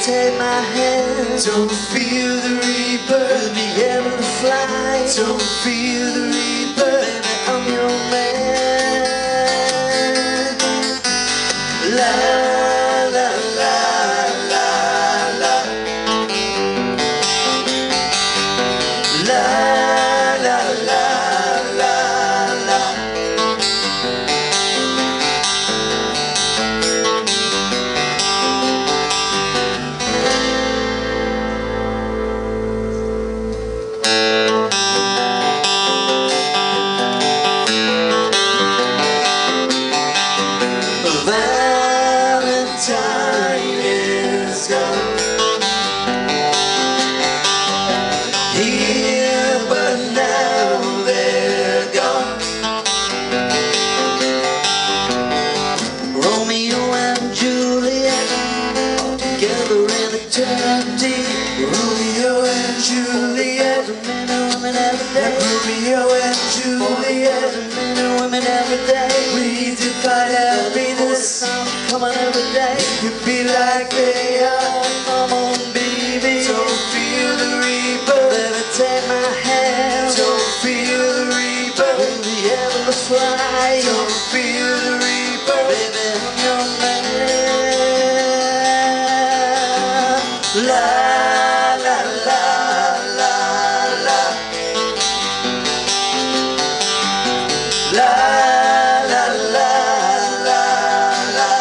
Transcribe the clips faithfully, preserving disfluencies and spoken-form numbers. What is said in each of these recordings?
take my hand. Don't feel the reaper. We'll be able to fly. Don't feel the reaper. Baby, I'm your man. La la la la la. La la la la la. Valentine is gone. Here, but now they're gone. Romeo and Juliet, together in eternity. Romeo and Juliet. Men and women every day. Romeo and Juliet. Men and women every day. We define happiness. Come on every day. You be like they are. Come on, baby. Don't feel the reaper. Baby, take my hand. Don't feel the reaper. We'll be able to fly. Don't feel the reaper. Baby, I'm your man. La la la la la. La la la la la.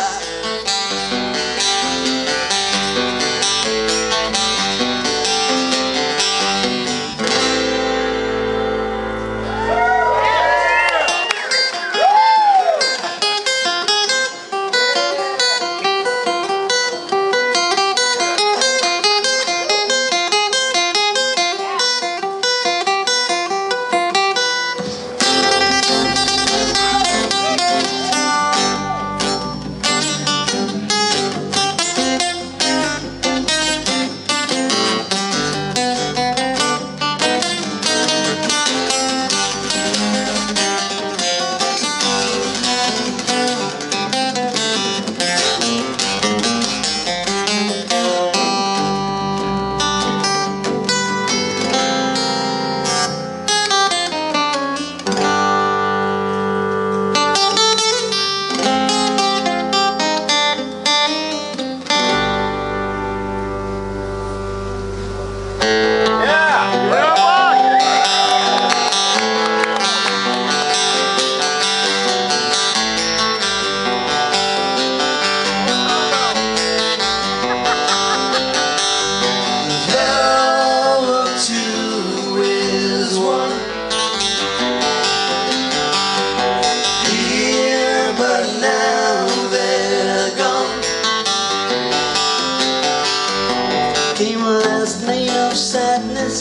Came a last night of sadness.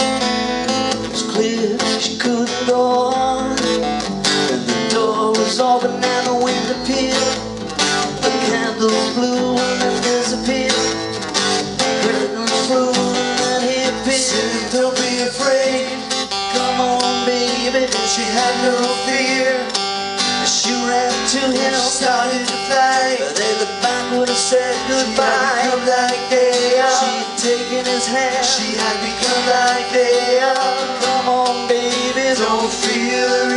It was clear she couldn't go on. And the door was open and the wind appeared. The candles blew and then disappeared. Curtains flew and then he appeared. Don't be afraid. Come on, baby. She had no fear. She ran to him, Started to fly. but they looked back would have said goodbye. Come like they are. She had taken his hand. She had become like they are. Come on, baby. Don't feel the